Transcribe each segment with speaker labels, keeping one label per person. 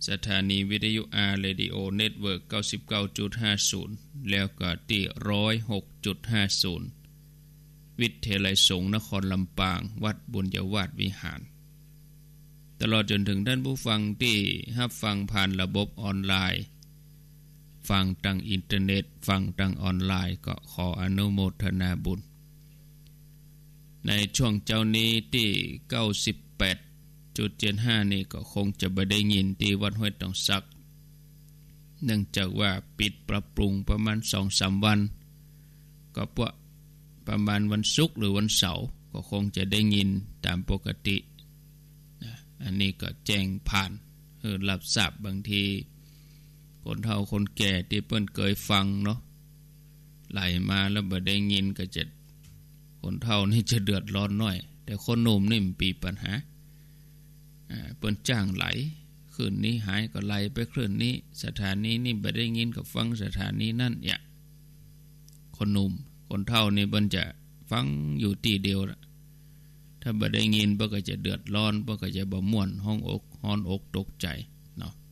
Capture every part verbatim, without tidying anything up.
Speaker 1: สถานีวิทยุ R Radio Network เก้าสิบเก้าจุดห้าศูนย์ แล้วก็ที่ หนึ่งร้อยหกจุดห้าศูนย์ วิทยาลัยสงฆ์นครลำปางวัดบุญยวาสวิหารตลอดจนถึงท่านผู้ฟังที่รับฟังผ่านระบบออนไลน์ฟังทางอินเทอร์เน็ตฟังทางออนไลน์ก็ขออนุโมทนาบุญในช่วงเจ้านี้ที่ เก้าสิบแปดจุดเจ็ดห้า นี่ก็คงจะบ่ได้ยินที่วัดห้วยตองสักเนื่องจากว่าปิดปรับปรุงประมาณ สองถึงสาม วันก็พวกประมาณวันศุกร์หรือวันเสาร์ก็คงจะได้ยินตามปกตินะอันนี้ก็แจ้งผ่านเออรับทราบบางทีคนเฒ่าคนแก่ที่เพิ่นเคยฟังเนาะไหลมาแล้วบ่ได้ยินก็จะคนเฒ่านี่จะเดือดร้อนน้อยแต่คนหนุ่มนี่มีปีปัญหาอ่าเพิ่นจ้างไหลคืนนี้หายก็ไหลไปคืนนี้สถานีนี่บ่ได้ยินก็ฟังสถานีนั่นเนี่ยคนหนุ่มคนเฒ่านี่เพิ่นจะฟังอยู่ที่เดียวล่ะถ้าบ่ได้ยินเพิ่นก็จะเดือดร้อนเพิ่นก็จะบ่ม่วนห้องอกฮ้อนอกตกใจเนาะ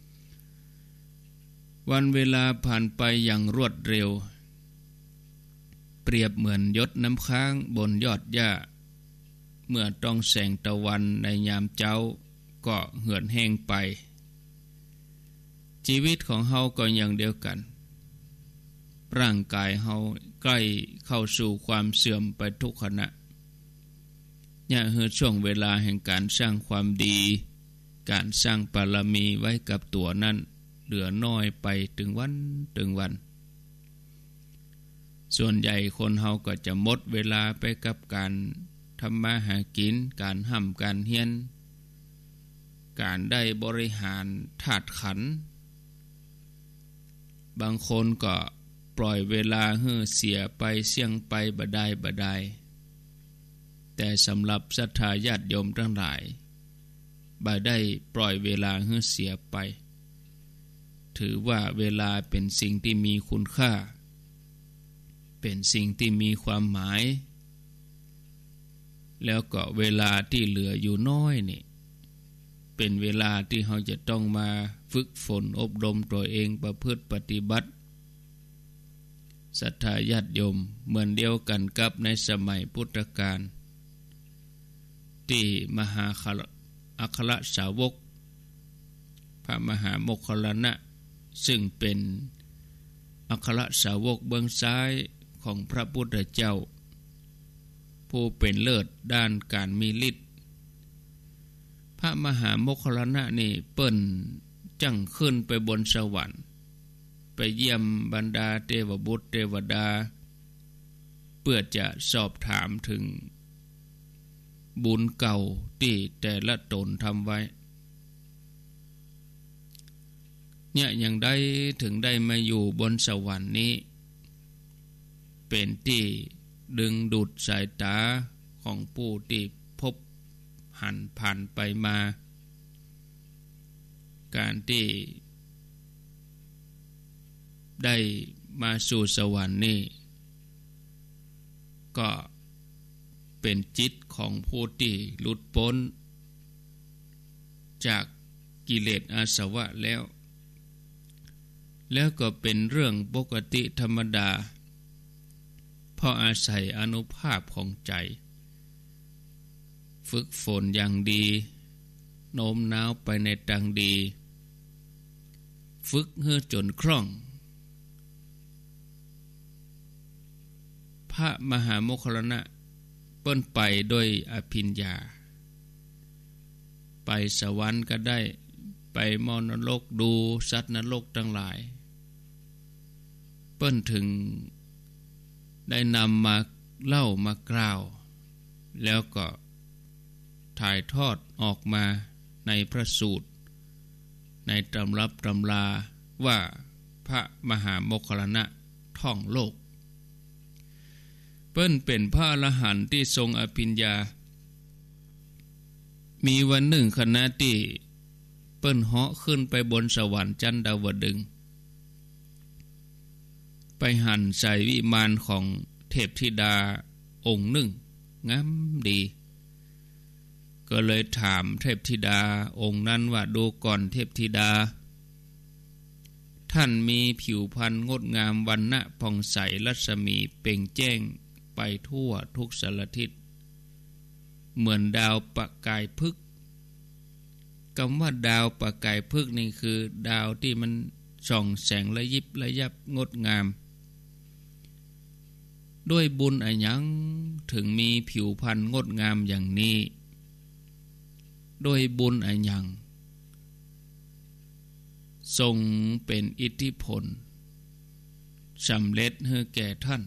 Speaker 1: วันเวลาผ่านไปอย่างรวดเร็วเปรียบเหมือนหยดน้ำค้างบนยอดหญ้าเมื่อต้องแสงตะวันในยามเช้าก็เหือดแห้งไปชีวิตของเฮาก็อย่างเดียวกันร่างกายเฮาใกล้เข้าสู่ความเสื่อมไปทุกขณะอย่าเหือช่วงเวลาแห่งการสร้างความดีการสร้างบารมีไว้กับตัวนั้นเหลือน้อยไปถึงวันถึงวันส่วนใหญ่คนเฮาก็จะหมดเวลาไปกับการทำมาหากินการห้ำการเฮียนการได้บริหารธาตุขันธ์บางคนก็ปล่อยเวลาให้เสียไปเสี่ยงไปบ่ได้บ่ได้แต่สำหรับศรัทธาญาติโยมทั้งหลายบ่ได้ปล่อยเวลาให้เสียไปถือว่าเวลาเป็นสิ่งที่มีคุณค่าเป็นสิ่งที่มีความหมายแล้วก็เวลาที่เหลืออยู่น้อยนี่เป็นเวลาที่เราจะต้องมาฝึกฝนอบรมตัวเองประพฤติปฏิบัติศรัทธาญาติโยมเหมือนเดียวกันกับในสมัยพุทธกาลที่มหาอัครสาวกพระมหาโมคคัลลานะซึ่งเป็นอัครสาวกเบื้องซ้ายของพระพุทธเจ้าผู้เป็นเลิศด้านการมีฤทธิ์พระมหาโมคคัลลานะนี่เปิ้นจั่งขึ้นไปบนสวรรค์ไปเยี่ยมบรรดาเทวบุตรเทวดาเพื่อจะสอบถามถึงบุญเก่าที่แต่ละตนทำไว้เนี่ยยังได้ถึงได้มาอยู่บนสวรรค์นี้เป็นที่ดึงดูดสายตาของผู้ที่พบหันผ่านไปมาการที่ได้มาสู่สวรรค์นี่ก็เป็นจิตของผู้ที่หลุดพ้นจากกิเลสอาสวะแล้วแล้วก็เป็นเรื่องปกติธรรมดาเพราะอาศัยอนุภาพของใจฝึกฝนอย่างดีโน้มน้าวไปในทางดีฝึกให้จนคล่องพระมหาโมคคัลลานะเปิ้นไปด้วยอภิญญาไปสวรรค์ก็ได้ไปมรณรกดูสัตว์นรกทั้งหลายเปิ้นถึงได้นำมาเล่ามากล่าวแล้วก็ถ่ายทอดออกมาในพระสูตรในตำรับตำราว่าพระมหาโมคคัลลานะท่องโลกเปิ้นเป็นพระอรหันต์ที่ทรงอภิญญามีวันหนึ่งขณะที่เปิ้นเหาะขึ้นไปบนสวรรค์ชั้นดาวดึงส์ไปหันใส่วิมานของเทพธิดาองค์หนึ่งงามดีก็เลยถามเทพธิดาองค์นั้นว่าดูก่อนเทพธิดาท่านมีผิวพรรณงดงามวรรณะผ่องใสรัศมีเปล่งแจ้งไปทั่วทุกสารทิศเหมือนดาวประกายพฤกษ์คำว่าดาวประกายพฤกษ์นี่คือดาวที่มันส่องแสงระยิบระยับงดงามด้วยบุญอันยังถึงมีผิวพรรณงดงามอย่างนี้ด้วยบุญอันยังทรงเป็นอิทธิพลสำเร็จให้แก่ท่าน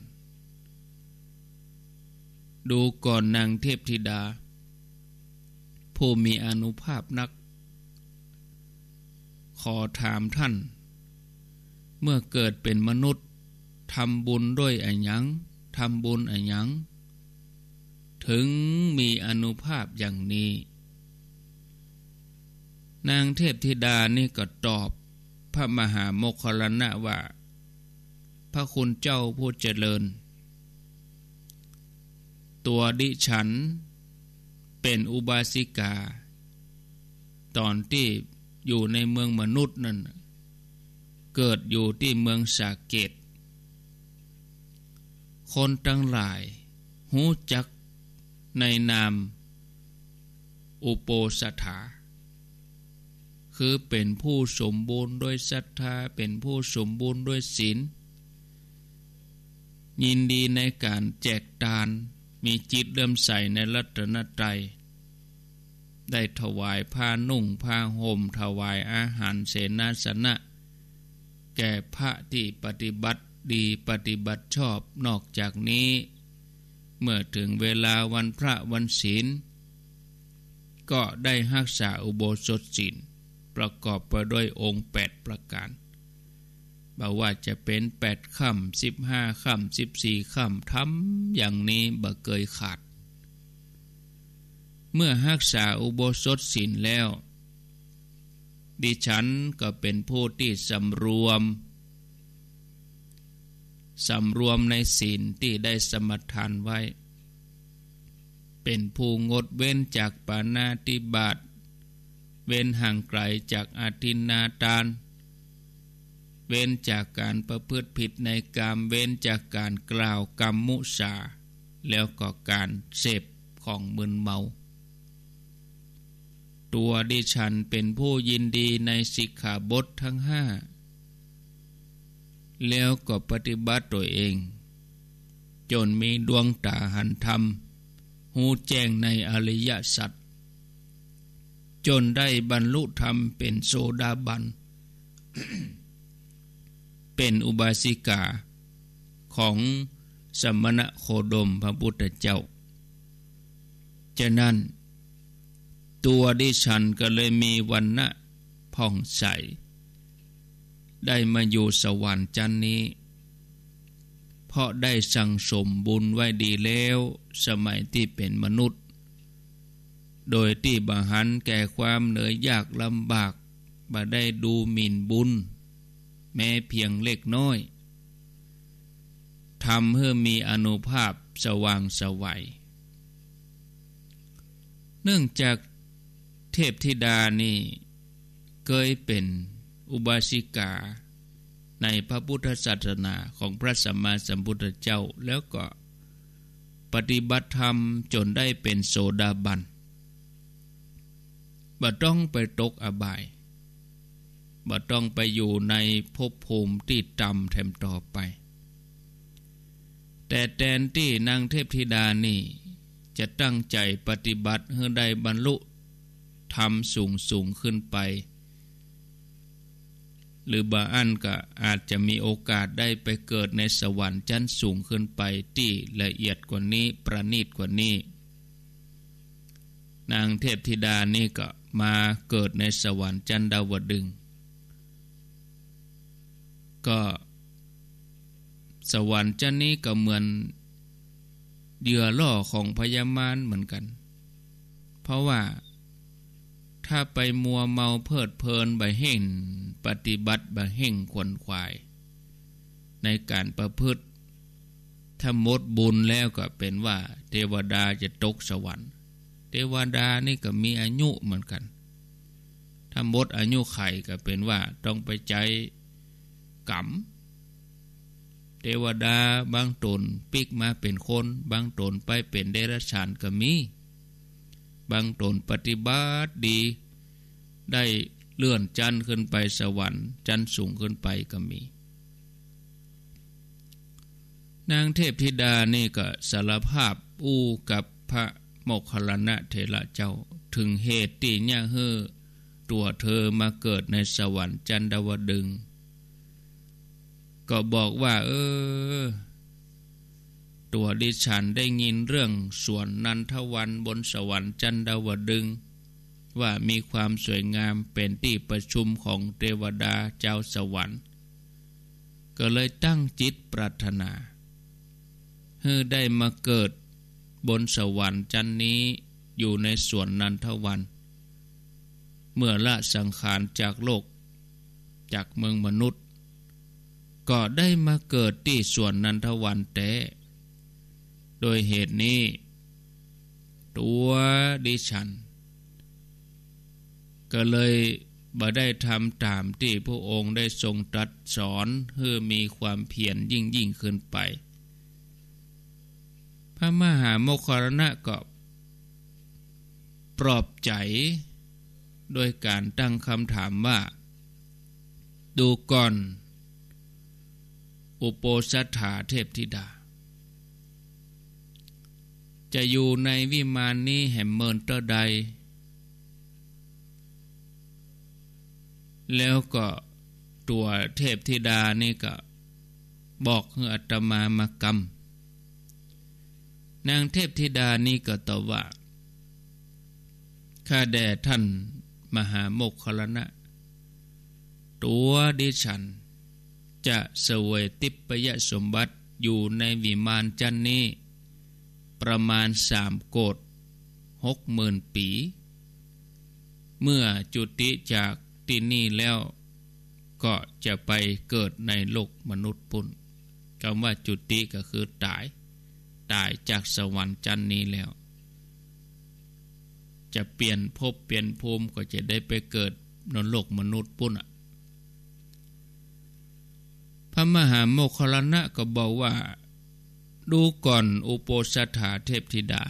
Speaker 1: ดูก่อนนางเทพธิดาผู้มีอานุภาพนักขอถามท่านเมื่อเกิดเป็นมนุษย์ทำบุญด้วยอันยังทำบุญอันยังถึงมีอานุภาพอย่างนี้นางเทพธิดานี่ก็ตอบพระมหาโมคคัลลานะว่าพระคุณเจ้าผู้เจริญตัวดิฉันเป็นอุบาสิกาตอนที่อยู่ในเมืองมนุษย์นั่นเกิดอยู่ที่เมืองสาเกตคนทั้งหลายหูจักในนามอุโปสถาคือเป็นผู้สมบูรณ์ด้วยศรัทธาเป็นผู้สมบูรณ์ด้วยศีลยินดีในการแจกทานมีจิตเลื่อมใสในรัตนตรัยได้ถวายผ้านุ่งผ้าห่มถวายอาหารเสนาสนะแก่พระที่ปฏิบัติดีปฏิบัติชอบนอกจากนี้เมื่อถึงเวลาวันพระวันศีลก็ได้รักษาอุโบสถศีลประกอบไปด้วยองค์แปดประการบ่ว่าจะเป็นแปดค่ำสิบห้าค่ำสิบสี่ค่ำทำอย่างนี้บ่เคยขาดเมื่อรักษาอุโบสถศีลแล้วดิฉันก็เป็นผู้ที่สำรวมสำรวมในศีลที่ได้สมทานไว้เป็นผู้งดเว้นจากปาณาติบาตเว้นห่างไกลจากอาทินนาทานเว้นจากการประพฤติผิดในกามเว้นจากการกล่าวกรรมมุสาแล้วก็การเสพของมึนเมาตัวดิฉันเป็นผู้ยินดีในสิกขาบททั้งห้าแล้วก็ปฏิบัติตัวเองจนมีดวงตาหันธรรมหูแจ้งในอริยสัจจนได้บรรลุธรรมเป็นโสดาบัน เป็นอุบาสิกาของสมณโคดมพระพุทธเจ้าฉะนั้นตัวดิฉันก็เลยมีวรรณะผ่องใสได้มาอยู่สวรรค์จันนี้เพราะได้สั่งสมบุญไว้ดีแล้วสมัยที่เป็นมนุษย์โดยที่บาหันแก่ความเหนื่อยยากลำบากบ่ได้ดูหมิ่นบุญแม้เพียงเล็กน้อยทำให้มีอานุภาพสว่างไสวเนื่องจากเทพธิดานี่เคยเป็นอุบาสิกาในพระพุทธศาสนาของพระสัมมาสัมพุทธเจ้าแล้วก็ปฏิบัติธรรมจนได้เป็นโสดาบันบ่ต้องไปตกอบายบ่ต้องไปอยู่ในภพภูมิที่ต่ำแถมต่อไปแต่แทนที่นางเทพธิดานี่จะตั้งใจปฏิบัติให้ได้บรรลุธรรมสูงสูงขึ้นไปหรือบางอันก็อาจจะมีโอกาสได้ไปเกิดในสวรรค์ชั้นสูงขึ้นไปที่ละเอียดกว่านี้ประณีตกว่านี้นางเทพธิดานี่ก็มาเกิดในสวรรค์ชั้นดาวดึงส์ก็สวรรค์ชั้นนี้ก็เหมือนเหยื่อล่อของพญามารเหมือนกันเพราะว่าถ้าไปมัวเมาเพลิดเพลินไปเห่งปฏิบัติไปเห่งขวนขวายในการประพฤติถ้าหมดบุญแล้วก็เป็นว่าเทวดาจะตกสวรรค์เทวดานี่ก็มีอายุเหมือนกันถ้าหมดอายุไขก็เป็นว่าต้องไปใจกรรมเทวดาบางตนปิกมาเป็นคนบางตนไปเป็นเดรัจฉานก็มีบางตนปฏิบัติดีได้เลื่อนจันทร์ขึ้นไปสวรรค์จันทร์สูงขึ้นไปก็มีนางเทพธิดานี่ก็สารภาพอู้กับพระโมคคัลลานะเถระเจ้าถึงเหตุที่เนี่ยเฮ้อตัวเธอมาเกิดในสวรรค์จันดาวดึงส์ก็บอกว่าเออตัวดิฉันได้ยินเรื่องสวนนันทวันบนสวรรค์จันดาวดึงส์ว่ามีความสวยงามเป็นที่ประชุมของเทวดาเจ้าสวรรค์ก็เลยตั้งจิตปรารถนาเฮ้อได้มาเกิดบนสวรรค์จันนี้อยู่ในสวนนันทวันเมื่อละสังขารจากโลกจากเมืองมนุษย์ก็ได้มาเกิดที่สวนนันทวันแต่โดยเหตุนี้ตัวดิฉันก็เลยบ่ได้ทำตามที่พระองค์ได้ทรงตรัสสอนเพื่อมีความเพียรยิ่งยิ่งขึ้นไปพระมหาโมคคัลลานะก็ปลอบใจโดยการตั้งคำถามว่าดูก่อนอุโปสัทธาเทพธิดาจะอยู่ในวิมานนี้แห่งเมินเตอใดแล้วก็ตัวเทพธิดานี่ก็บอกให้อาตมามากรรมนางเทพธิดานี่ก็ตอบว่าข้าแด่ท่านมหาโมคคัลลานะตัวดิฉันจะเสวยทิพยสมบัติอยู่ในวิมานจันนี้ประมาณสามโกฏหกหมื่นปีเมื่อจุติจากที่นี่แล้วก็จะไปเกิดในโลกมนุษย์ปุ่นคำว่าจุติก็คือตายตายจากสวรรค์จันนี้แล้วจะเปลี่ยนภพเปลี่ยนภูมิก็จะได้ไปเกิดในโลกมนุษย์ปุ่นอ่ะพระมหาโมคคัลลานะก็บอกว่าดูก่อนอุโปสัทธาเทพธิดา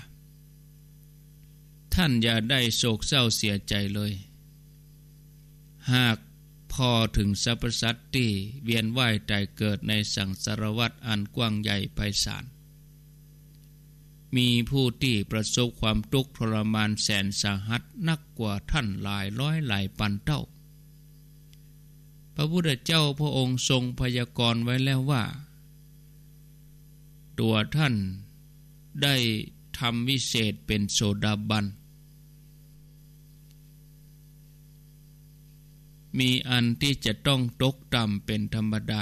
Speaker 1: ท่านอย่าได้โศกเศร้าเสียใจเลยหากพอถึงสรรพสัตว์ที่เวียนว่ายตายเกิดในสังสารวัฏอันกว้างใหญ่ไพศาลมีผู้ที่ประสบความทุกข์ทรมานแสนสาหัสนักกว่าท่านหลายร้อยหลายพันเท่าพระพุทธเจ้าพระองค์ทรงพยากรณ์ไว้แล้วว่าตัวท่านได้ทำวิเศษเป็นโสดาบันมีอันที่จะต้องตกต่ำเป็นธรรมดา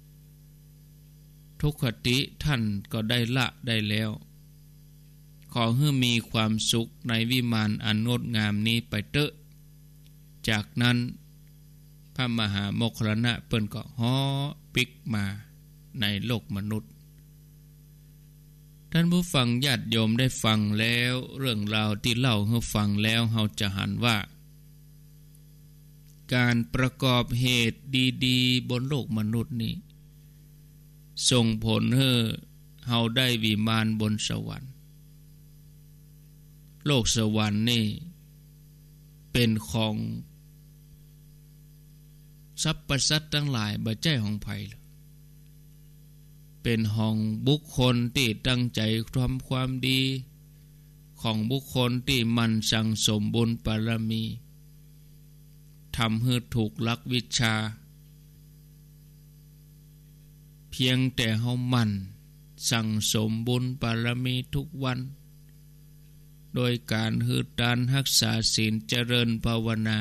Speaker 1: ทุกขติท่านก็ได้ละได้แล้วขอให้มีความสุขในวิมานอันงดงามนี้ไปเถอะจากนั้นพระมหาโมคคัลลานะเปิ้นก็ฮ้อปิกมาในโลกมนุษย์ท่านผู้ฟังญาติโยมได้ฟังแล้วเรื่องราวที่เล่าให้ฟังแล้วเราจะหันว่าการประกอบเหตุดีๆบนโลกมนุษย์นี้ส่งผลให้เราได้วิมานบนสวรรค์โลกสวรรค์นี่เป็นของสรรพสัตว์ทั้งหลายบ่ใช่ของไผเป็นห้องบุคคลที่ตั้งใจทำความดีของบุคคลที่มันสั่งสมบุญบารมีทำให้ถูกหลักวิชาเพียงแต่เฮามันสั่งสมบุญบารมีทุกวันโดยการหืดทานรักษาศีลเจริญภาวนา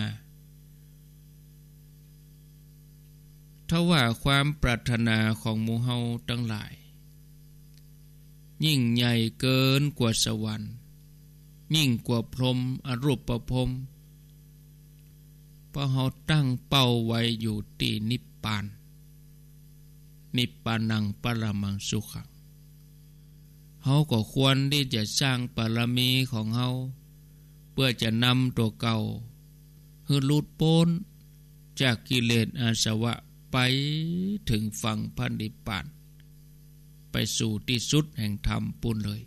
Speaker 1: ถ้าว่าความปรารถนาของหมู่เฮาทั้งหลายยิ่งใหญ่เกินกว่าสวรรค์ยิ่งกว่าพรหมอรูปพรหมเพราะเฮาตั้งเป้าไว้อยู่ที่นิพพานนิพพานังปรมังสุขังเฮาก็ควรที่จะสร้างบารมีของเฮาเพื่อจะนำตัวเก่าให้หลุดพ้นจากกิเลสอาสวะไปถึงฝั่งพระนิพพานไปสู่ที่สุดแห่งธรรมปุ้นเลย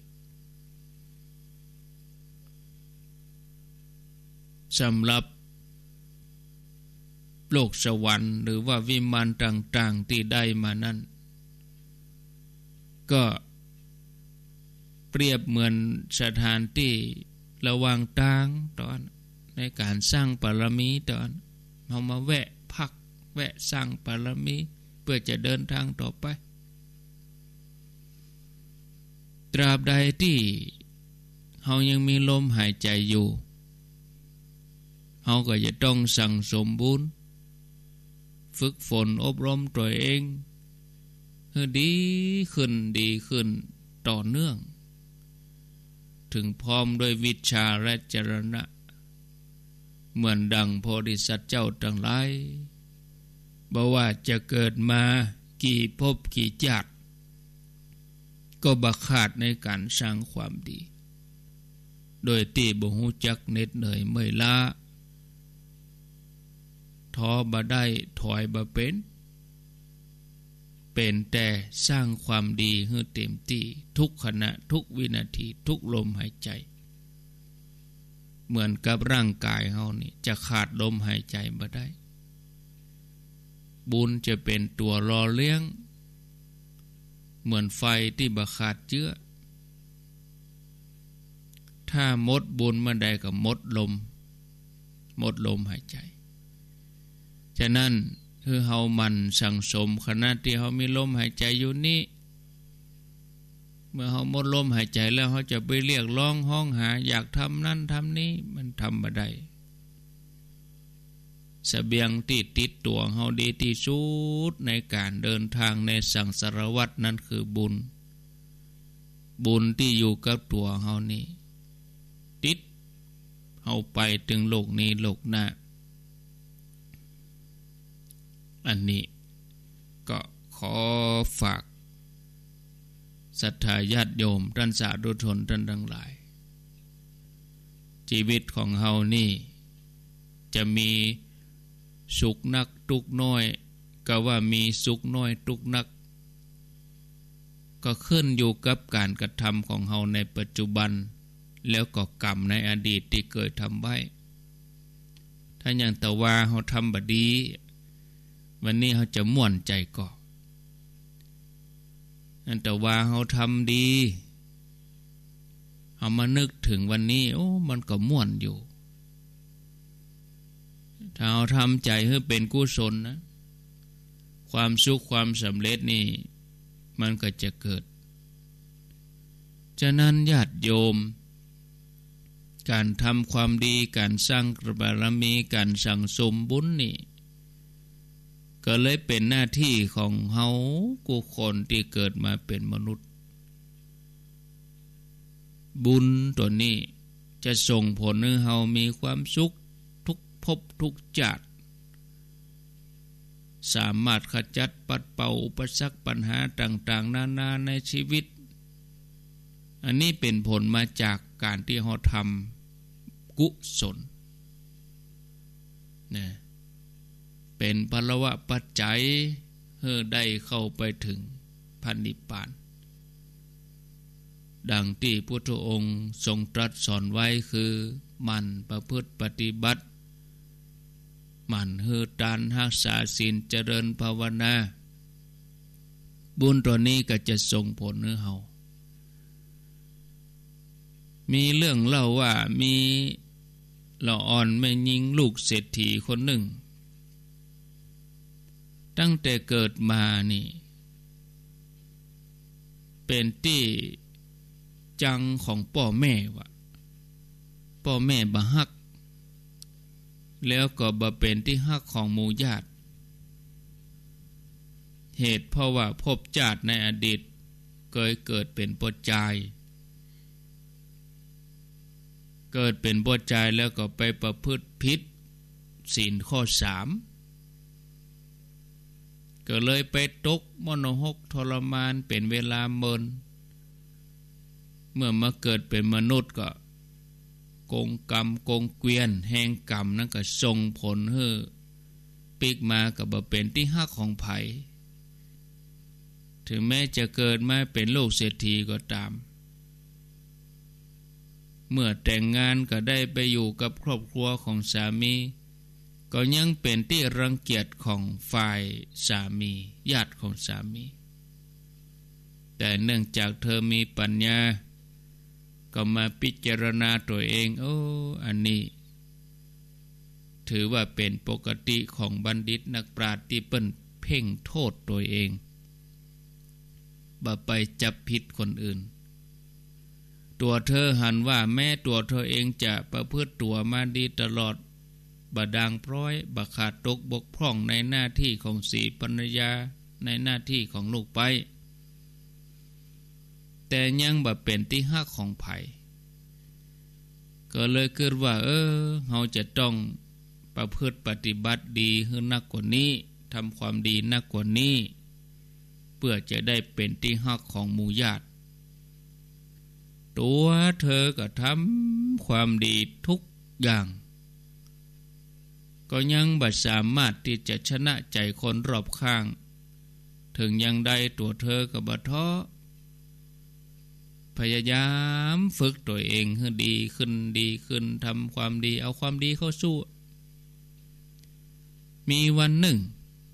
Speaker 1: สำหรับโลกสวรรค์หรือว่าวิมานต่างๆที่ได้มานั้นก็เปรียบเหมือนสถานที่ระหว่างทางตอนในการสร้างบารมีตอนเรามาแวะพักแวะสร้างบารมีเพื่อจะเดินทางต่อไปตราบใดที่เรายังมีลมหายใจอยู่เราก็จะต้องสั่งสมบุญฝึกฝนอบรมตัวเองให้ดีขึ้นดีขึ้นต่อเนื่องถึงพร้อมด้วยวิชาและจรณะเหมือนดังโพธิสัตว์เจ้าทั้งหลายบ่ว่าจะเกิดมากี่ภพกี่ชาติก็บ่ขาดในการสร้างความดีโดยที่บ่ฮู้จักเหน็ดเหนื่อยเมื่อยล้าท้อบ่ได้ถอยบ่เป็นเป็นแต่สร้างความดีให้เต็มที่ทุกขณะทุกวินาทีทุกลมหายใจเหมือนกับร่างกายเฮานี่จะขาดลมหายใจบ่ได้บุญจะเป็นตัวรอเลี้ยงเหมือนไฟที่บ่ขาดเชื้อถ้าหมดบุญเมื่อใดก็หมดลมหมดลมหายใจฉะนั้นคือเฮามันสั่งสมขณะที่เฮามีลมหายใจอยู่นี้เมื่อเฮาหมดลมหายใจแล้วเฮาจะไปเรียกร้องห้องหาอยากทำนั่นทำนี้มันทำบ่ได้เสบียงที่ติดตัวเฮาดีที่สุดในการเดินทางในสังสารวัฏนั้นคือบุญบุญที่อยู่กับตัวเฮานี่ติดเฮาไปถึงโลกนี้โลกหน้าอันนี้ก็ขอฝากศรัทธาญาติโยมท่านสาธุชนท่านทั้งหลายชีวิตของเฮานี่จะมีสุขนักทุกข์น้อยก็ว่ามีสุขน้อยทุกข์นักก็ขึ้นอยู่กับการกระทำของเฮาในปัจจุบันแล้วก็กรรมในอดีตที่เคยทำไว้ถ้าอย่างแต่ว่าเฮาทำบ่ดีวันนี้เขาจะม่วนใจก่อแต่ว่าเขาทำดีเอามานึกถึงวันนี้โอ้มันก็ม่วนอยู่ถ้าเราทำใจให้เป็นกุศลนะความสุขความสำเร็จนี่มันก็จะเกิดฉะนั้นญาติโยมการทำความดีการสร้างบารมีการสั่งสมบุญนี่ก็เลยเป็นหน้าที่ของเฮาผู้คนที่เกิดมาเป็นมนุษย์บุญตัวนี้จะส่งผลให้เฮามีความสุขทุกภพทุกชาติสามารถขจัดปัดเป่าอุปสรรคปัญหาต่างๆนานาในชีวิตอันนี้เป็นผลมาจากการที่เฮาทำกุศลนะเป็นพลวะปัจจัยเพื่อได้เข้าไปถึงพระนิพพานดังที่พุทธองค์ทรงตรัสสอนไว้คือมันประพฤติปฏิบัติมันเฮือตานรักษาศีลเจริญภาวนาบุญตัวนี้ก็จะส่งผลให้เฮามีเรื่องเล่าว่ามีละอ่อนแม่หญิงลูกเศรษฐีคนหนึ่งตั้งแต่เกิดมานี่เป็นที่จังของพ่อแม่วะพ่อแม่บ่ฮักแล้วก็บ่เป็นที่ฮักของหมู่ญาติเหตุเพราะว่าภพชาติในอดีตเคยเกิดเป็นปุจจัยเกิดเป็นปุจจัยแล้วก็ไปประพฤติผิดศีลข้อสามก็เลยไปตกมโนหกทรมานเป็นเวลาเมินเมื่อมาเกิดเป็นมนุษย์ก็กงกรรมกงเกวียนแห่งกรรมนั้นก็ส่งผลให้ปิกมาก็บ่เป็นที่ฮักของไผถึงแม้จะเกิดมาเป็นลูกเศรษฐีก็ตามเมื่อแต่งงานก็ได้ไปอยู่กับครอบครัวของสามีก็ยังเป็นที่รังเกียจของฝ่ายสามีญาติของสามีแต่เนื่องจากเธอมีปัญญาก็มาพิจารณาตัวเองโอ้อันนี้ถือว่าเป็นปกติของบัณฑิตนักปราชญ์ที่เปิ้นเพ่งโทษตัวเองบ่ไปจับผิดคนอื่นตัวเธอหันว่าแม้ตัวเธอเองจะประพฤติตัวมาดีตลอดบ่ด่างพร้อยบ่ขาดตกบกพร่องในหน้าที่ของสีภรรยาในหน้าที่ของลูกไปแต่ยังบ่เป็นที่ฮักของไผก็เลยคิดว่าเออเฮาจะต้องประพฤติปฏิบัติดีให้นักกว่านี้ทำความดีนักกว่านี้เพื่อจะได้เป็นที่ฮักของหมู่ญาติตัวเธอก็ทำความดีทุกอย่างก็ยังบ่สามารถที่จะชนะใจคนรอบข้างถึงยังได้ตัวเธอก็บ่ท้อพยายามฝึกตัวเองให้ดีขึ้นดีขึ้นทำความดีเอาความดีเข้าสู้มีวันหนึ่ง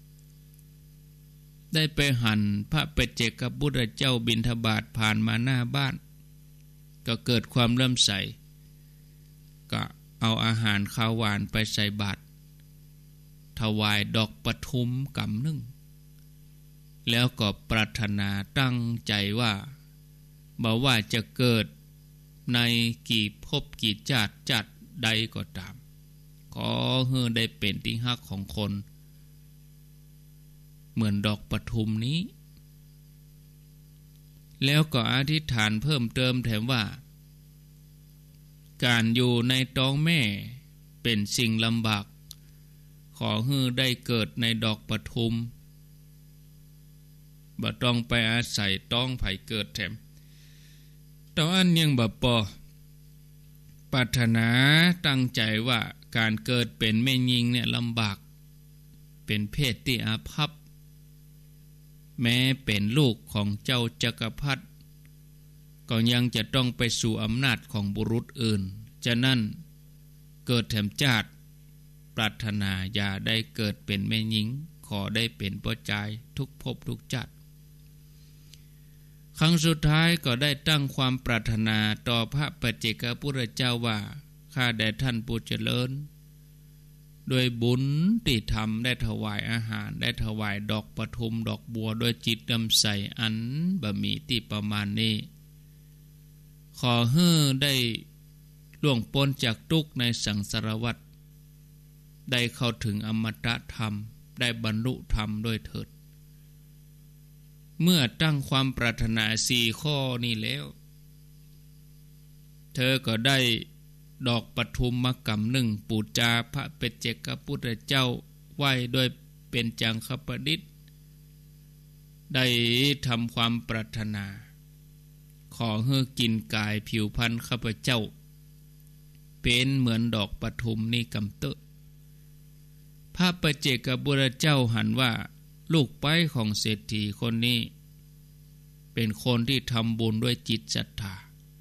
Speaker 1: ได้ไปหันพระปัจเจกพุทธเจ้าบิณฑบาตผ่านมาหน้าบ้านก็เกิดความเริ่มใสก็เอาอาหารข้าวหวานไปใส่บาตรถวายดอกปทุมกำหนึ่งแล้วก็ปรารถนาตั้งใจว่าบ่ว่าจะเกิดในกี่ภพกี่ชาติชาติใดก็ตามขอให้ได้เป็นที่ฮักของคนเหมือนดอกปทุมนี้แล้วก็อธิษฐานเพิ่มเติมแถมว่าการอยู่ในท้องแม่เป็นสิ่งลำบากขอให้ได้เกิดในดอกปทุมบ่ต้องไปอาศัยต้องไผเกิดแถมตอนอันยังบ่พอปรารถนาตั้งใจว่าการเกิดเป็นแม่หญิงเนี่ยลำบากเป็นเพศที่อาภัพแม้เป็นลูกของเจ้าจักรพรรดิก็ยังจะต้องไปสู่อำนาจของบุรุษอื่นฉะนั้นเกิดแถมชาติปรารถนาอย่าได้เกิดเป็นแม่หญิงขอได้เป็นพ่อชายทุกภพทุกชาติครั้งสุดท้ายก็ได้ตั้งความปรารถนาต่อพระปัจเจกพุทธเจ้าว่าข้าแต่ท่านผู้เจริญด้วยบุญที่ทำได้ถวายอาหารได้ถวายดอกปทุมดอกบัวโดยจิตดำใสอันบะมีที่ประมาณนี้ขอให้ได้ล่วงพ้นจากทุกข์ในสังสารวัฏได้เข้าถึงอมตะธรรมได้บรรลุธรรมด้วยเถิดเมื่อตั้งความปรารถนาสี่ข้อนี้แล้วเธอก็ได้ดอกปทุมมกำหนึ่งปูจาพระปัจเจกพุทธเจ้าไหว้ด้วยเป็นจังคประดิษฐ์ได้ทำความปรารถนาขอให้กินกายผิวพรรณข้าพเจ้าเป็นเหมือนดอกปทุมนี่กำเตอะพระปัจเจกพุทธเจ้าหันว่าลูกไปของเศรษฐีคนนี้เป็นคนที่ทำบุญด้วยจิตศรัทธา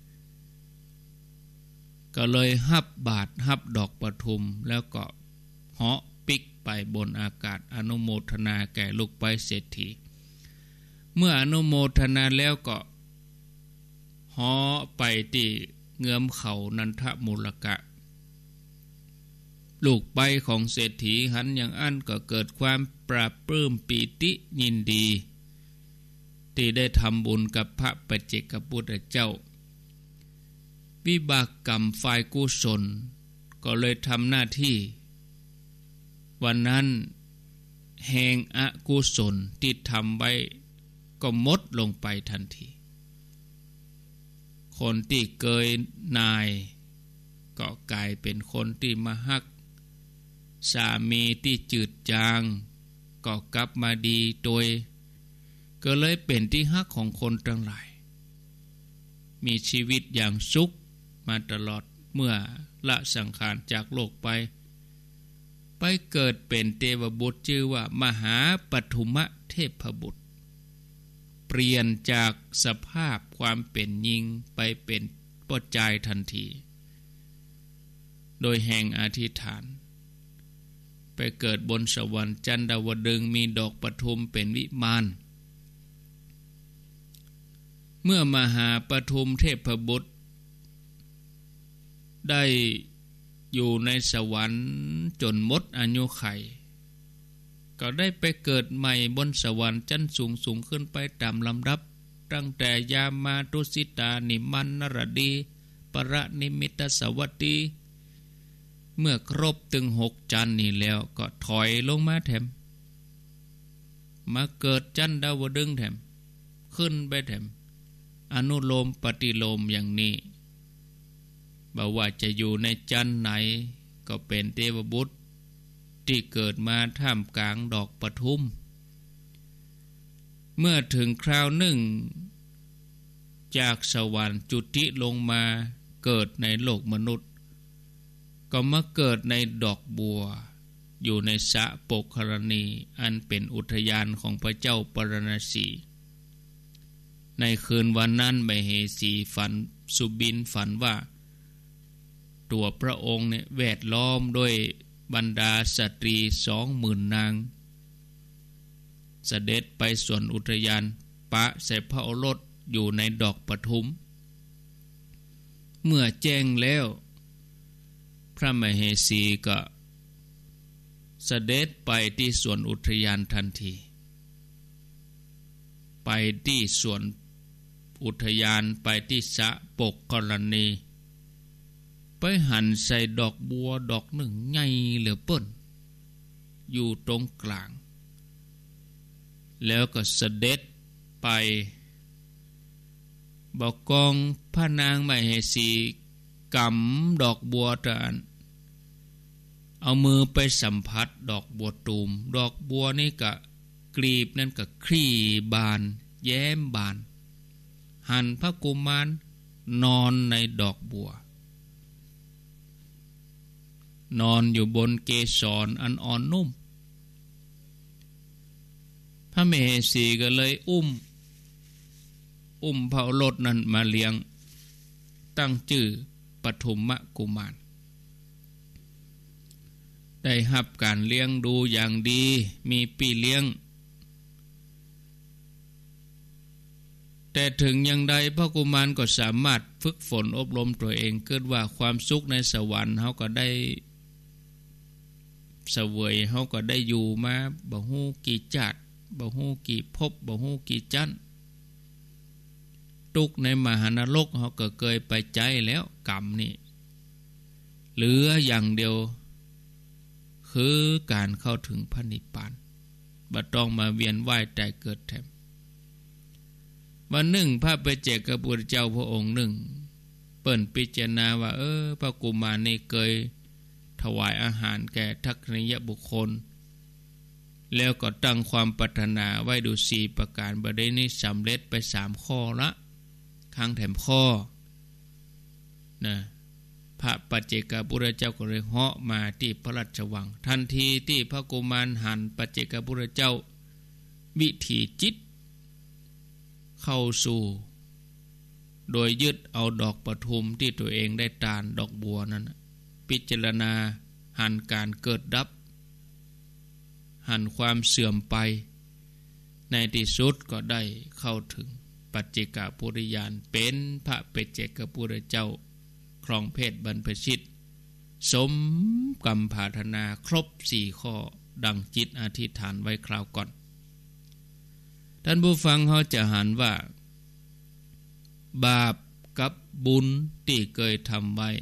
Speaker 1: ก็เลยฮับบาทฮับดอกปทุมแล้วก็เหาะปิกไปบนอากาศอนุโมทนาแก่ลูกไปเศรษฐีเมื่ออนุโมทนาแล้วก็เหาะไปที่เงื้อมเขานันทมูลกะลูกไปของเศรษฐีหันอย่างอันก็เกิดความปราบปลื้มปีติยินดีที่ได้ทำบุญกับพระปัจเจกพุทธเจ้าวิบากกรรมฝ่ายกุศลก็เลยทำหน้าที่วันนั้นแห่งอกุศลที่ทำไว้ก็หมดลงไปทันทีคนที่เกยนายก็กลายเป็นคนที่มาฮักสามีที่จืดจางก็กลับมาดีโดยก็เลยเป็นที่ฮักของคนทั้งหลายมีชีวิตอย่างสุขมาตลอดเมื่อละสังขารจากโลกไปไปเกิดเป็นเทวบุตรชื่อว่ามหาปฐุมเทพบุตรเปลี่ยนจากสภาพความเป็นหญิงไปเป็นผู้ชายทันทีโดยแห่งอธิษฐานไปเกิดบนสวรรค์จันดาวดึงส์มีดอกปทุมเป็นวิมานเมื่อมหาปฐุมเทพบุตรได้อยู่ในสวรรค์จนหมดอายุไขก็ได้ไปเกิดใหม่บนสวรรค์ชั้นสูงสูงขึ้นไปตามลำดับตั้งแต่ยามาตุสิตานิมันนรดีปรนิมิตสวัสดีเมื่อครบถึงหกจันทร์นี้แล้วก็ถอยลงมาแถมมาเกิดจันดาวดึงส์แถมขึ้นไปแถมอนุโลมปฏิโลมอย่างนี้บ่ว่าจะอยู่ในจันทร์ไหนก็เป็นเทวบุตรที่เกิดมาท่ามกลางดอกปทุมเมื่อถึงคราวหนึ่งจากสวรรค์จุติลงมาเกิดในโลกมนุษย์ก็มาเกิดในดอกบัวอยู่ในสระโปกครณีอันเป็นอุทยานของพระเจ้าปรณสีในคืนวันนั้นมเหสีฝันสุบินฝันว่าตัวพระองค์เนี่ยแวดล้อมด้วยบรรดาสตรีสองหมื่นนางเสด็จไปสวนอุทยานปะใส่พระโอรสอยู่ในดอกปทุมเมื่อแจ้งแล้วพระมเหสีก็เสด็จไปที่สวนอุทยานทันทีไปที่สวนอุทยานไปที่สระโปกกรณีไปหันใส่ดอกบัวดอกหนึ่งใหญ่เหลือเปิ้นอยู่ตรงกลางแล้วก็เสด็จไปบอกกองพระนางมเหสีกำดอกบัวตะอันเอามือไปสัมผัสดอกบัวตูมดอกบัวนี่ก็กลีบนั่นก็คลี่บานแย้มบานหันพระกุมารนอนในดอกบัวนอนอยู่บนเกสรอันอ่อนนุ่มพระมเหสีก็เลยอุ้มอุ้มพระโอรสนั้นมาเลี้ยงตั้งชื่อปฐุมกุมารได้รับการเลี้ยงดูอย่างดีมีพี่เลี้ยงแต่ถึงอย่างใดพระกุมารก็สามารถฝึกฝนอบรมตัวเองเกิดว่าความสุขในสวรรค์เขาก็ได้เสวยเขาก็ได้อยู่มาบ่ฮู้กี่จัดบ่ฮู้กี่ภพบ่ฮู้กี่จันทร์ทุกในมหานรกเขาก็เคยไปใจแล้วกรรมนี่เหลืออย่างเดียวคือการเข้าถึงพระนิพพานบ่ต้องมาเวียนว่ายตายเกิดแถมวันหนึ่งพระปัจเจกพุทธเจ้าพระองค์หนึ่งเปิ่นพิจารณาว่าเออพระกุมารนี่เคยถวายอาหารแก่ทักษิณบุคคลแล้วก็ตั้งความปรารถนาไว้ดูสี่ประการบัดนี้สำเร็จไปสามข้อละข้างแถมข้อนะพระปัจเจกพุทธเจ้าก็เลยเหาะมาที่พระราชวังทันทีที่พระกุมารหันปัจเจกพุทธเจ้าวิถีจิตเข้าสู่โดยยึดเอาดอกปทุมที่ตัวเองได้ตานดอกบัวนั้นพิจารณาหันการเกิดดับหันความเสื่อมไปในที่สุดก็ได้เข้าถึงปัจเจกพุทธญาณเป็นพระปัจเจกพุทธเจ้าครองเพศบรรพชิตสมกรรมปรารถนาครบสี่ข้อดังจิตอธิษฐานไว้คราวก่อนท่านผู้ฟังเขาจะหันว่าบาปกับบุญที่เคยทำไว้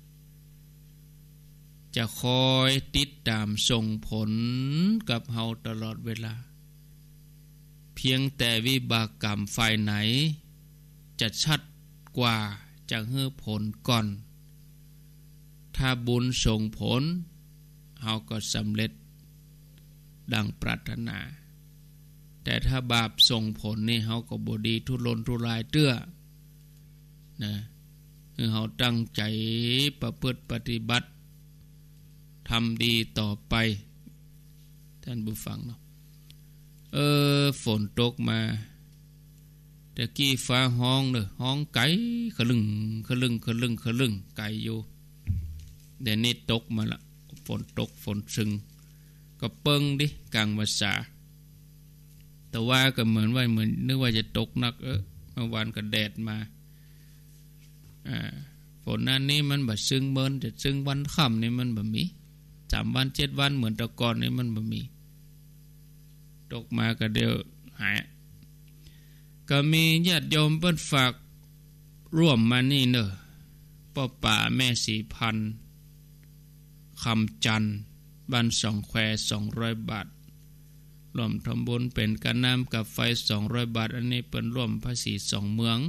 Speaker 1: จะคอยติดตามส่งผลกับเฮาตลอดเวลาเพียงแต่วิบากกรรมฝ่ายไหนจะชัดกว่าจะให้ผลก่อนถ้าบุญส่งผลเฮาก็สำเร็จดังปรารถนาแต่ถ้าบาปส่งผลนี่เฮาก็บ่ดีทุรนทุรายเตื้อนะคือเฮาตั้งใจประพฤติปฏิบัติทำดีต่อไปท่านผู้ฟังเนาะเออฝนตกมาแต่กี้ฟ้าห้องเด้อห้องไก่ขลึงขลึงขลึงขลึงไก่อยู่เดี๋ยวนี้ตกมาละฝนตกฝนซึงก็เปิงดิกลางภาษาแต่ว่าก็เหมือนว่าเหมือนนึกว่าจะตกนักเออเมื่อวานก็แดดมาอ่าฝนนั้นนี่มันบ่ซึงเมินจะซึงวันค่ำนี่มันบ่มีสามวันเจ็ดวันเหมือนตะกอนนี่มันบ่มีตกมาก็เดี๋ยวหายก็มีญาติโยมเพิ่นฝากร่วมมานี่เนอะป้าป่าแม่สีพันคำจันทร์บ้านสองแควสองร้อยบาทร่วมทำบุญเป็นกระน้ำกับไฟสองร้อยบาทอันนี้เป็นร่วมภาษีสองเมือง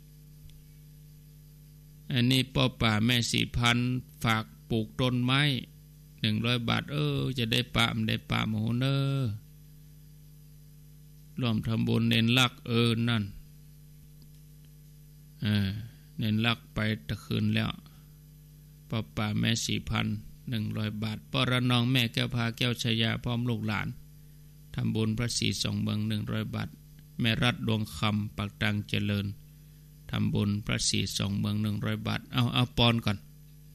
Speaker 1: อันนี้ป้าป่าแม่สีพันฝากปลูกต้นไม้หนึ่งร้อยบาทเออจะได้ปะมันได้ปะโมเนอร่วมทำบุญเน้นลักเออนั่นเออเน้นลักไปตะคืนแล้วป้าป่าแม่สีพันหนึ่งร้อยบาทปอระนองแม่แก้วพาแก้วชยาพร้อมลูกหลานทำบุญพระศรีสองเมืองหนึ่งร้อยบาทแม่รัดดวงคำปักตังเจริญทำบุญพระศรีสองเมืองหนึ่งร้อยบาทเอาเอาปอนก่อน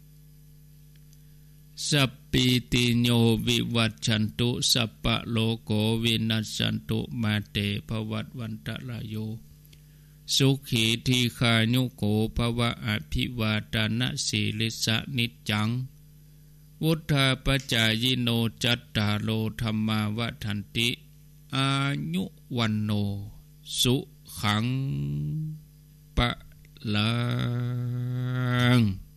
Speaker 1: สัพปิติโยวิวัชชันตุสัพพะโลโกวินัสสันตุมาเตภวัตวันตรายโยสุขีทีคายุโกภวะอภิวาทานะสีลิสะนิจจังวุฒาปจายโนจัตตาโลธรรมาวัฏันติอายุวันโนสุขังปะลัง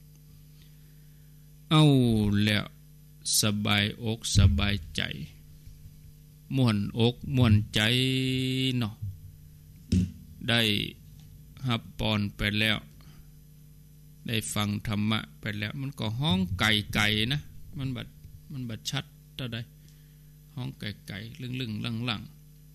Speaker 1: เอาแล้วสบายอกสบายใจม่วนอกม่วนใจเนาะได้ฮับปอนไปแล้วได้ฟังธรรมะไปแล้วมันก็ห้องไก่ไก่นะมันบัดมันบัดชัดเท่าใดห้องไก่ไก่ลึ่งลึ่งลังลัง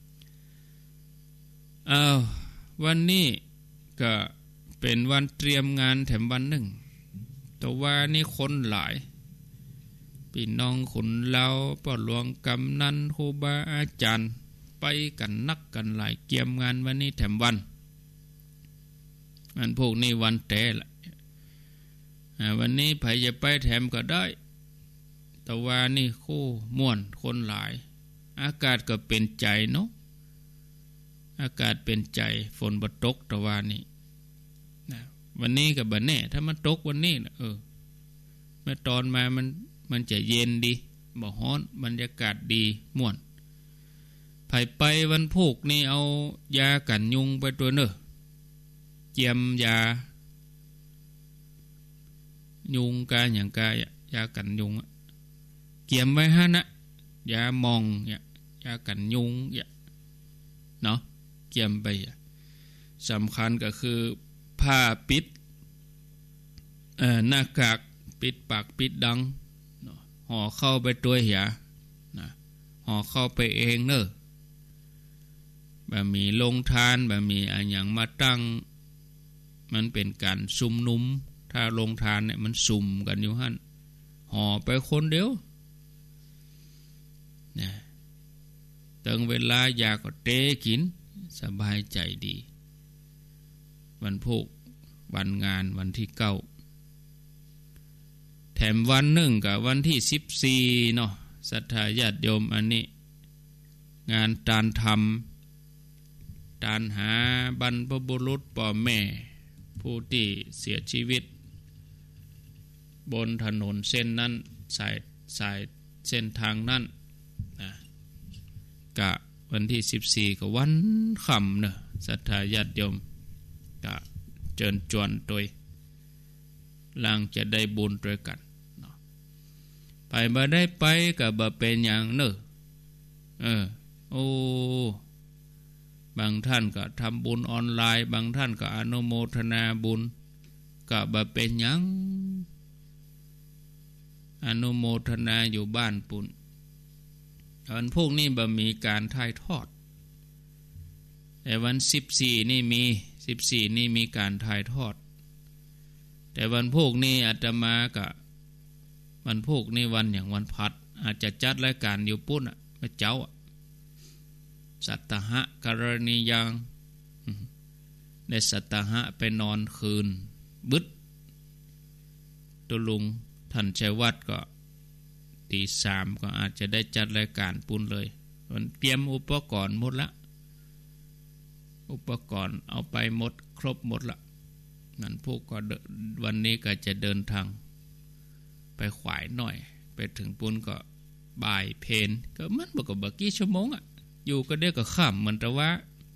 Speaker 1: อ้าววันนี้ก็เป็นวันเตรียมงานแถมวันหนึ่งแต่ว่านี่คนหลายพี่น้องขุนเล่าป่อหลวงกำนันครูบาอาจารย์ไปกันนักกันหลายเกี่ยมงานวันนี้แถมวันมันพวกนี้วันแต่ละวันนี้ไผจะไปแถมก็ได้แต่ว่านี่คู่ม่วนคนหลายอากาศก็เป็นใจเนาะอากาศเป็นใจฝนบ่ตกแต่ว่านี่นะวันนี้ก็บ่แน่ถ้ามันตกวันนี้นะเออเมื่อตอนมามันมันจะเย็นดีบ่ฮ้อนบรรยากาศดีม่วนไผไปวันพุกนี่เอายากันยุงไปตัวเนอะเจียมยายุงกาอย่างกายากันยุงเกี่ยมไว้ฮะนะยามองเนี่ยยากันยุงเนี่ยเนาะเกี่ยมไปสำคัญก็คือผ้าปิดเอ่อหน้ากากปิดปากปิดดังห่อเข้าไปตัวเหียนะห่อเข้าไปเองเนอะบะมีลงทานบะมีอันอย่างมาตั้งมันเป็นการซุ่มนุมถ้าลงทานเนี่ยมันสุ่มกันอยู่หั่นห่อไปคนเดียวเนี่ยถึงเวลาอยากก็เตะกินสบายใจดีวันพุกวันงานวันที่เก้าแถมวันหนึ่งกับวันที่สิบสี่เนาะศรัทธาญาติโยมอันนี้งานตานธรรมตานหาบรรพบุรุษพ่อแม่ผู้ที่เสียชีวิตบนถนนเส้นนั้นสายสายเส้นทางนั้นนะกะวันที่สิบสี่ก็วันค่ำเนอะศรัทธาญาติโยมกะเชิญชวนโดยล่างจะได้บุญด้วยกันเนาะไปบ่ได้ไปก็บ่เป็นหยังเนอะเออโอ้บางท่านก็ทำบุญออนไลน์บางท่านก็อนุโมทนาบุญก็บ่เป็นหยังอนุโมทนาอยู่บ้านปุ่นวันพวกนี้บ่มีการถ่ายทอดแต่วันสิบสี่นี่มีสิบสี่นี่มีการถ่ายทอดแต่วันพุกนี่อาตมาก็วันพุกนี่วันอย่างวันพัดอาจจะจัดรายการอยู่ปุ้นอ่ะพระเจ้าสัตหะกรณียังในสัตหะไปนอนคืนบึดตุลุงท่านชัยวัดก็ตีสามก็อาจจะได้จัดรายการปุ้นเลยมันเตรียมอุปกรณ์หมดละอุปกรณ์เอาไปหมดครบหมดละนั่นพวกก็วันนี้ก็จะเดินทางไปขวายหน่อยไปถึงปุ้นก็บ่ายเพนก็มันบอกกับบักกี่ชั่วโมงอ่ะอยู่ก็เดียวก็ข้ามมันแต่ว่า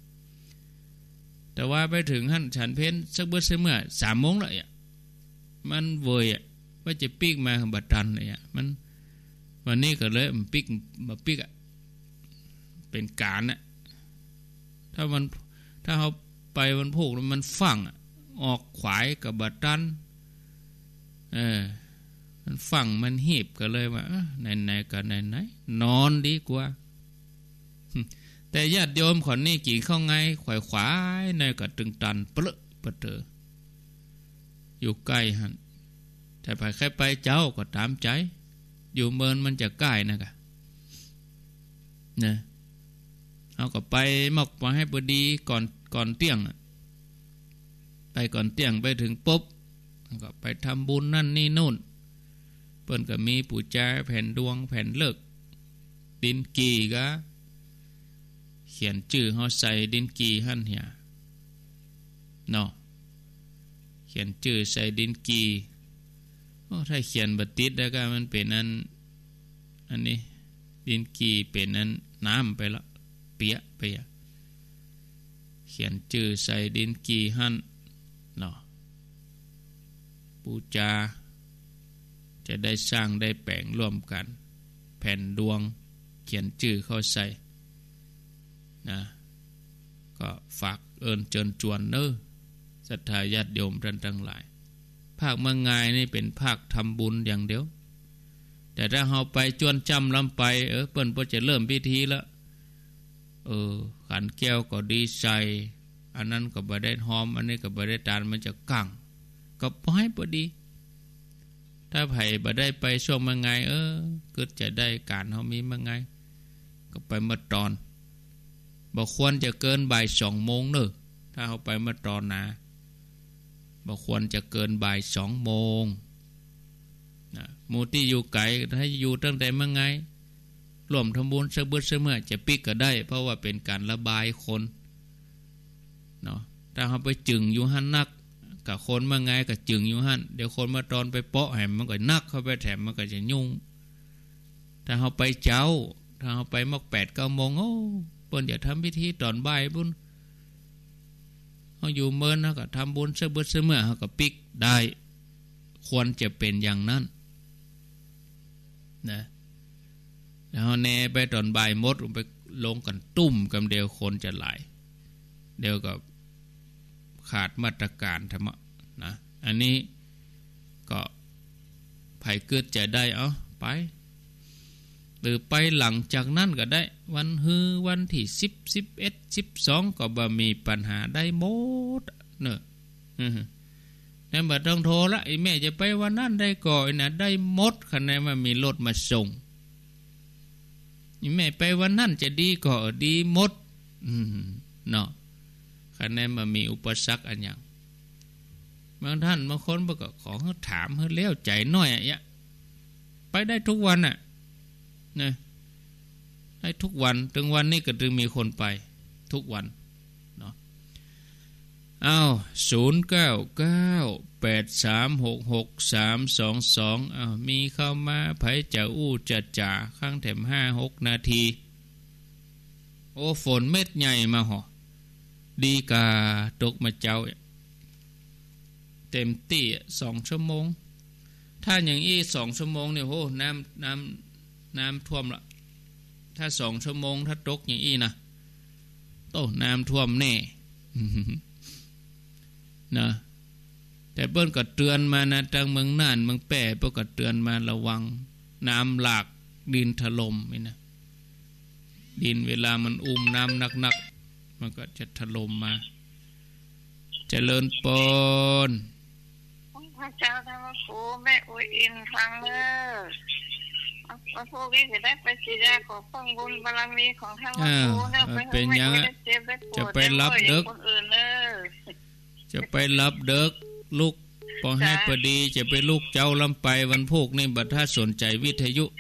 Speaker 1: แต่ว่าไปถึงหั่นฉันเพนสักเบื่อเสมื่อสามโมงเลยอ่ะมันเวยอ่ะว่าจะปีกมาบัดทันเลยอ่ะมันวันนี้ก็เลยมันปีกมาปีกอ่ะเป็นการอ่ะถ้ามันถ้าเขาไปวันพุกมันฟังอ่ะออกขวายกับบัดทันเออมันฟังมันหีบก็เลยว่าไหนๆก็ไหนๆนอนดีกว่าแต่ญาติโยมขอนนี่กี่เข้าไงขวายขวายในก็ตึงตันเปลอะเปเตออยู่ใกล้หันแต่ไปแค่ไปเจ้าก็ตามใจอยู่เมินมันจะใกล้นะกะเนี่ยเอาก็ไปมอกมาให้พอดีก่อนก่อนเที่ยงไปก่อนเที่ยงไปถึงปุ๊บก็ไปทำบุญนั่นนี่นู่นเปิ้นก็มีปู่จาแผ่นดวงแผ่นเลิกดินกีก็เขียนชื่อเฮาใส่ดินกีหั่นเหี่ยเนาะเขียนชื่อใส่ดินกีโอ้ถ้าเขียนบ่ติดแล้วก็มันเป็นอันอันนี้ดินกีเป็นอันน้ำไปละเปียไปอ่ะเขียนชื่อใส่ดินกีหั่นเนาะปู่จาจะได้สร้างได้แปลงร่วมกันแผ่นดวงเขียนชื่อเข้าใส่นะก็ฝากเอิญเจิญจวนเนอศรัทธาญาติโยมท่านทั้งหลายภาคเมืองงายนี่เป็นภาคทำบุญอย่างเดียวแต่ถ้าเราไปจวนจำลำไปเออเปิ้นก็จะเริ่มพิธีแล้วเออขันแก้วก็ดีใส่อันนั้นก็บ่ได้หอมอันนี้ก็บ่ได้ตาลมันจะกังก็พอให้พอดีถ้าไผ่บ่ได้ไปช่วงเมืองไงเออเกิดจะได้การเฮามีเมืองไงก็ไปมาตอนบ่ควรจะเกินบ่ายสองโมงเนอะถ้าเฮาไปมาตอนนะบ่ควรจะเกินบ่ายสองโมงนะหมู่ที่อยู่ไกลถ้าอยู่ตั้งแต่เมืองไงร่วมทำบุญสักเบิดสักเมื่อจะปิกก็ได้เพราะว่าเป็นการระบายคนเนาะถ้าเฮาไปจึงอยู่หั่นนักกับคนมาไงกับจึงอยู่หั่นเดี๋ยวคนมาตอนไปเปาะแหมมันก็นักเข้าไปแถมมันก็จะยุ่งถ้าเฮาไปเจ้าถ้าเฮาไปมอกแปดเก้าโมงโอ้เปิ้นจะทำพิธีตอนบ่ายบุญเฮาอยู่เมินเฮาก็ทำบุญเสมอเสมอเฮาก็ปิกได้ควรจะเป็นอย่างนั้นนะแล้วแน่ไปตอนบ่ายมดไปลงกันตุ่มกันเดียวคนจะหลายเดี๋ยวก็ขาดมาตรการธรรมะนะอันนี้ก็ไผเกิดจะได้เอาไปหรือไปหลังจากนั้นก็ได้วันฮือวันที่สิบ สิบเอ็ด สิบสองก็บ่มีปัญหาได้หมดเนอะแต่บ่ต้องโทรละไอ้แม่จะไปวันนั้นได้ก่อนนะได้หมดคันไหนมันมีรถมาส่งไอ้แม่ไปวันนั้นจะดีก็ดีหมดเนาะคันนั้นมันมีอุปสรรคอันอย่างบางท่านบางคนบอกขอเขาถามเขาเลี้ยวใจน้อยอ่ะไปได้ทุกวันอ่ะนะได้ทุกวันถึงวันนี้ก็ถึงมีคนไปทุกวันเนาะอ้าวศูนย์เก้าเก้าแปดสามหกหกสามสองสองอ้าวมีเข้ามาไผจะอู้จะจ่าข้างแถมห้าหกนาทีโอ้ฝนเม็ดใหญ่มาหอดีกาตกมาเจ้าเต็มที่สองชั่วโมงถ้าอย่างอี้สองชั่วโมงเนี่ยโหน้ำน้ำน้ำท่วมละถ้าสองชั่วโมงถ้าตกอย่างอี้นะโตน้ำท่วมแน่ นะแต่เปิ้นก็เตือนมานะทางเมืองน่านเมืองแปร่เปิ้นก็เตือนมาระวังน้ำหลากดินถล่มนี่นะดินเวลามันอุ้มน้ำหนักๆมันก็จะถล่มมาเจริญปน
Speaker 2: ค่ะระเจ้าท่านพระครูแม่อุ้ยอินฟังเด้อพระครูนี่จะได้ไปสิได้ขอพงบุญบารมีของท่านพระครูเด้อไปเป็นยังจะไปรับเด็กคนอื่นเด้อ
Speaker 1: จะไปรับเด็กลูกพอให้พอดีจะไปลูกเจ้าลำไปวันพุกนี่บัดถ้าสนใจวิทยุ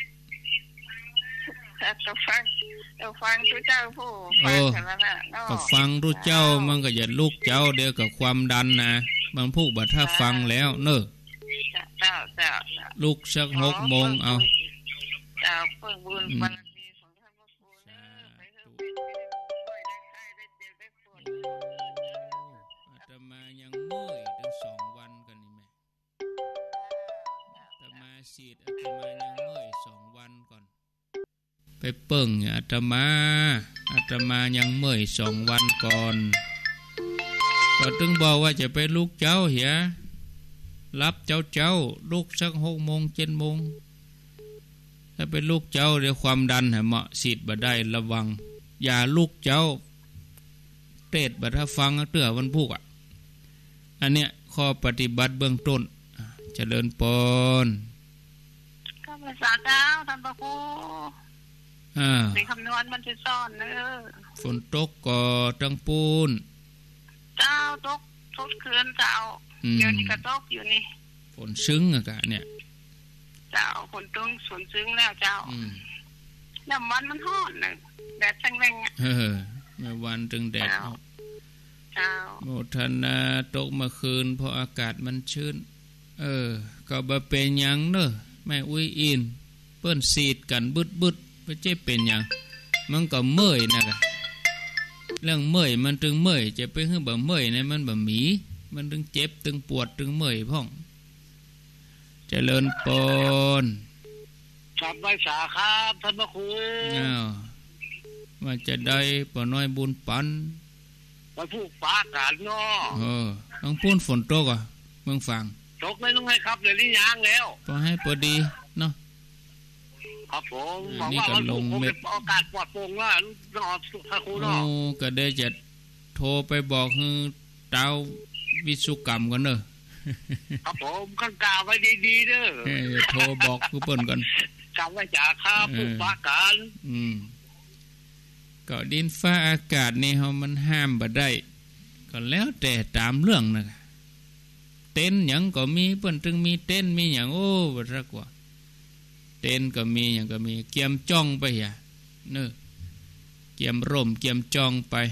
Speaker 2: ก็ฟังก็ฟังทุกเจ้าผู้ฟังแต่ละน่ะ
Speaker 1: ก็ฟังทุกเจ้ามันก็อย่าลูกเจ้าเดียวกับความดันนะบางพุกบัดถ้าฟังแล้วเนอะลูกสักหกโมงเอา
Speaker 2: เจ้าเพิ่งบุญบารมีของท่านพระครูเด้อไปเถอะด้วยได้ไข้ได้เจ็บได้ปวด
Speaker 1: อาตมายังเมื่อยถึงสองวันกันนี่แม่อาตมาฉีดอาตมายังเมื่อยสองวันก่อนไปเปิ่งอาตมาอาตมายังเมื่อยสองวันก่อนก็ถึงบอกว่าจะไปลูกเจ้าเหียรับเจ้าเจ้าลูกสักหกโมงเจ็ดโมงถ้าเป็นลูกเจ้าเดี๋ยวความดันเหมาะฉีดบ่ได้ระวังอย่าลูกเจ้าเตดบัดถ้าฟังเตื้อวันพุกอ่ะอันเนี้ยข้อปฏิบัติเบื้องต้นเจริญพร
Speaker 2: ข้าพเจ้าเจ้าท่านพระครู
Speaker 1: อ่า
Speaker 2: ในคำนวณมันจะซ่อนเนอะ
Speaker 1: ฝนตกก็จังปูน
Speaker 2: เจ้าตกตกคืนเจ้าเดี๋ยวนี้ก็ตกอยู่นี่
Speaker 1: ฝนซึ้งอ่ะกะเนี่ย
Speaker 2: เจ้าฝนตกฝนซึ้งแล้วเจ้าแล้วมันมันร้อนน่ะแดดแรงๆอ่ะ
Speaker 1: เออเมื่อวันถึงแดด
Speaker 2: เจ้า
Speaker 1: โมทนาตกเมื่อคืนเพราะอากาศมันชื้นเออก็บ่เป็นหยังเด้อแม่อุ้ยอินเปิ้นสีดกันบึดๆบ่ใช่เป็นหยังมันก็เมื่อยนะกะเรื่องเมื่อยมันถึงเมื่อยจะไปคือบ่เมื่อยเนี่ยมันบ่มีมันถึงเจ็บถึงปวดถึงเมื่อยพ่องเจริญพร
Speaker 2: สับไว้สาครับท่านพระครู
Speaker 1: อ้าวว่าจะได้ปอน้อยบุญปัน
Speaker 2: ไปพูกฟ้ากันเนาะ
Speaker 1: เออต้องพูนฝนตกอ่ะเมืองฟัง
Speaker 2: ตกไม่ต้องให้ครับเดี๋ยวนี้ยางแล้ว
Speaker 1: พอให้พอดีเนาะ
Speaker 2: ครับผมหวังว่ามันคงเป็นโอกาสปลอดโปร่งว่าน้องพระครูเนาะ
Speaker 1: โอ้ก็ได้จะโทรไปบอกคือเต้าวิศวกรรมกันเนอะ
Speaker 2: ครับผมข้างกาไว้ดีๆเด้อ
Speaker 1: เออโทรบอกผู้เปิ้นก่อน
Speaker 2: จำไว้จ่าครับผู้ฟ้ากัน
Speaker 1: อืมก็ดินฟ้าอากาศนี่เฮามันห้ามบ่ได้ก็แล้วแต่ตามเรื่องนะเต็นหยังก็มีเปิ้นถึงมีเต็นมีหยังโอ้บ่ซักว่าเต็นก็มีหยังก็มีเกียมจ้องไปอ่ะเน้อเกียมร่มเกียมจ้องไป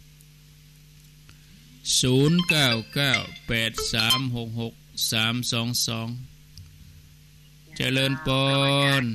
Speaker 1: ศูนย์ เก้า เก้า แปด สาม หก หก สาม สอง สองเจริญพร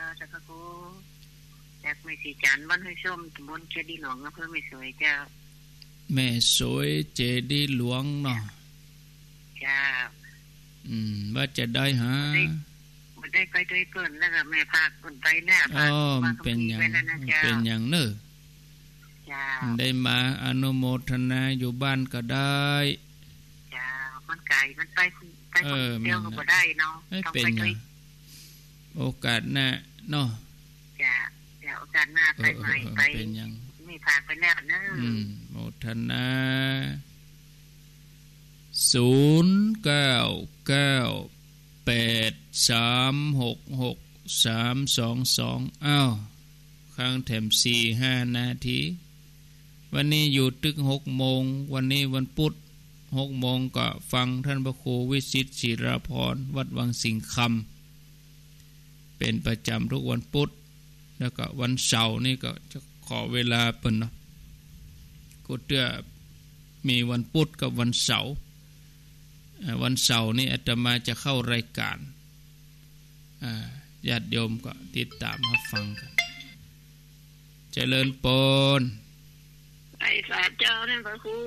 Speaker 2: จากแม่สีจันทร์บ้านห้วยส้มตำบลเจดีย์หลวงอำเภอแม่สวยเจ้า
Speaker 1: แม่สวยเจดีย์หลวงเนาะ
Speaker 2: จ้า
Speaker 1: อืมว่าจะได้หา
Speaker 2: บ่ได้ไปด้วยเพิ่นแล้วก็แม่พาเพิ่นไปแล้ว
Speaker 1: อ๋อเป็นหยังเป็นหยังเน้อได้มาอนุโมทนาอยู่บ้านก็ได้
Speaker 2: จ้ามันไกลมันไปไปคนเดียวก็บ่ได้เนาะ
Speaker 1: ต้องไปด้วยโอกาสหน้าเนาะ
Speaker 2: จ้าเดี๋ยวโอกาสหน้าไปใหม่ไปเป็นหยังไม่พาไปแล้วเนาะ
Speaker 1: อืมโมทนาศูนย์ เก้า เก้า แปด สาม หก หก สาม สอง สองอ้าวข้างแถม สี่ ห้า นาทีวันนี้อยู่ตึกหกโมงวันนี้วันพุธหกโมงก็ฟังท่านพระครูวิสิตศิรพรวัดวังสิงคำเป็นประจำทุกวันพุธแล้วก็วันเสาร์นี่ก็จะขอเวลาเปิ้นเนาะกูเตื้อมีวันพุธกับวันเสาร์วันเสาร์นี่อาตมาจะเข้ารายการญาติโยมก็ติดตามรับฟังกันเจริญพร
Speaker 2: ไอ้สาเจ้าท่านพระครู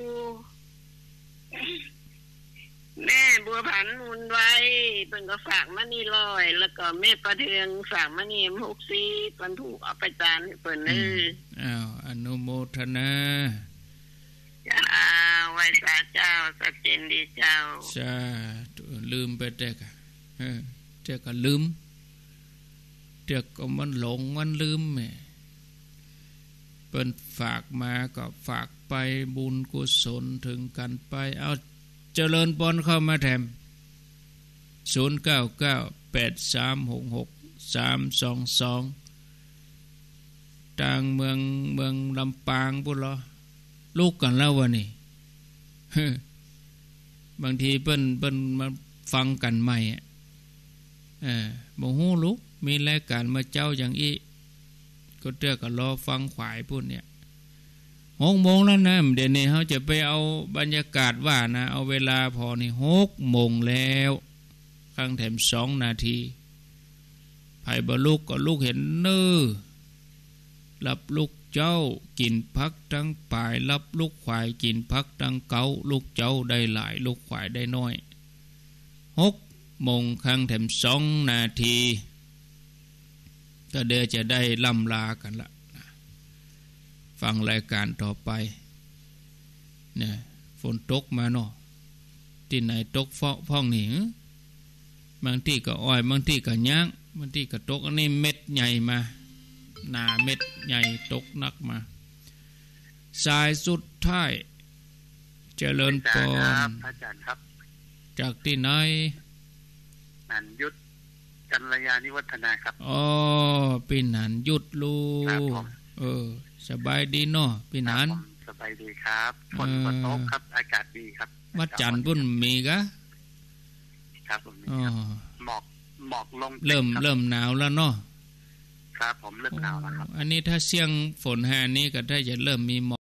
Speaker 2: แม่บัวผันมุนไว้เพิ่นก็ฝากมานี่ร้อยแล้วก็แม่ประเทืองฝากมานี่หกสิบเพิ่นถูกเอาไปจานให้เพิ่นเด้อ
Speaker 1: อ้าวอนุโมทนา
Speaker 2: จ้าไว้สาเจ้าสัจเจนดีเจ้า
Speaker 1: จ้าลืมไปแต่ก็เออเจ้าก็ลืมเจ้าก็มันหลงมันลืมแม่เปิ้นฝากมาก็ฝากไปบุญกุศลถึงกันไปเอาเจริญพรเข้ามาแถมศูนย์ เก้า เก้า แปด สาม หก หก สาม สอง สองต่างเมืองเมืองลำปางพุ่นเหรอลูกกันแล้ววะนี่ บางทีเปิ้นเปิ้นมาฟังกันใหม่เออบ่ฮู้ลูกมีรายการมาเจ้าอย่างอีก็เตื้อก็รอฟังขวายพุ่นเนี่ยหกโมงแล้วนะเดี๋ยวนี้เฮาจะไปเอาบรรยากาศว่านะเอาเวลาพอนี่หกโมงแล้วข้างแถมสองนาทีไผบ่ลูกก็ลูกเห็นเน้อรับลูกเจ้ากินพักทั้งปลายรับลูกควายกินพักทั้งเก่าลูกเจ้าได้หลายลูกควายได้น้อยหกโมงข้างแถมสองนาทีก็เดี๋ยวจะได้ล่ำลากันละฟังรายการต่อไปเนี่ยฝนตกมาเนาะที่ไหนตกเฟาะพ่องนี่บางที่ก็อ้อยบางที่ก็ย่างบางที่ก็ตกอันนี้เม็ดใหญ่มาหนาเม็ดใหญ่ตกนักมาสายสุดท้ายเจริญพร
Speaker 3: อาจารย์ครับ
Speaker 1: จากที่ไหน
Speaker 3: นันยุทธกัลยาณิวัฒนาครับ
Speaker 1: อ๋อพี่นันยุทธลูเออสบายดีเนาะพี่นัน
Speaker 3: สบายดีครับฝนตกครับอากาศดีครับ
Speaker 1: วัดจันทร์พุ่นมีกะ
Speaker 3: ครับผมอ๋อหมอกหมอกลง
Speaker 1: เริ่มเริ่มหนาวแล้วเนาะ
Speaker 3: ครับผมเริ่มหนาวแล้วครับ
Speaker 1: อันนี้ถ้าเสียงฝนแห่นี้ก็ได้จะเริ่มมีหมอก